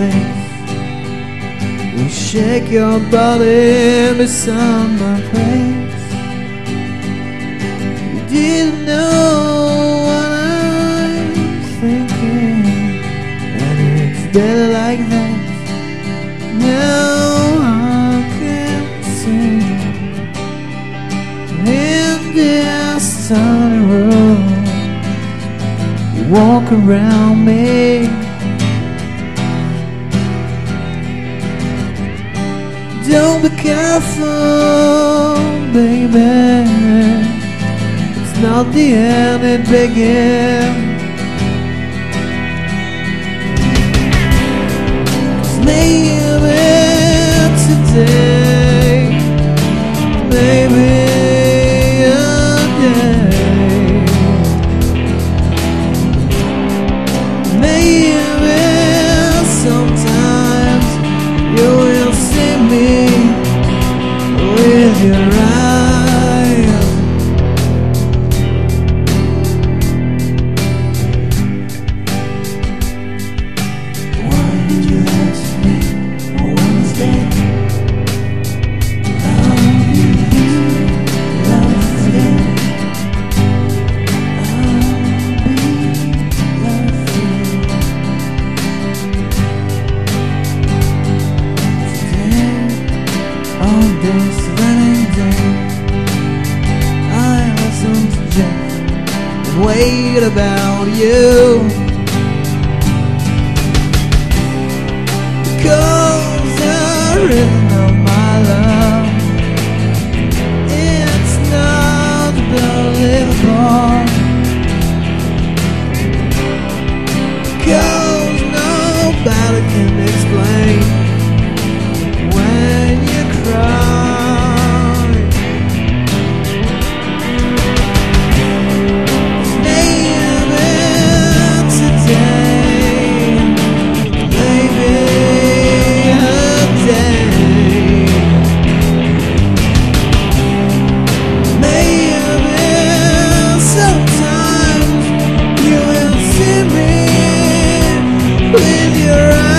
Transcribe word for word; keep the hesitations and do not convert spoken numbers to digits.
face. You shake your body beside my place. You didn't know what I was thinking, and it's better like that. Now I can see in this tiny room you walk around me. Don't be careful, baby. It's not the end, it begins. Maybe today, maybe a day, maybe sometimes you will see me with your eyes. Why did you ask me on Wednesday? Love you, love again. I'll be love for you. Today, on this running day, I listen to Jeff and wait about you. Cause the rhythm of my love, it's not believable. Cause nobody can explain when you cry. Maybe today, maybe a day, maybe sometimes you will see me with your eyes.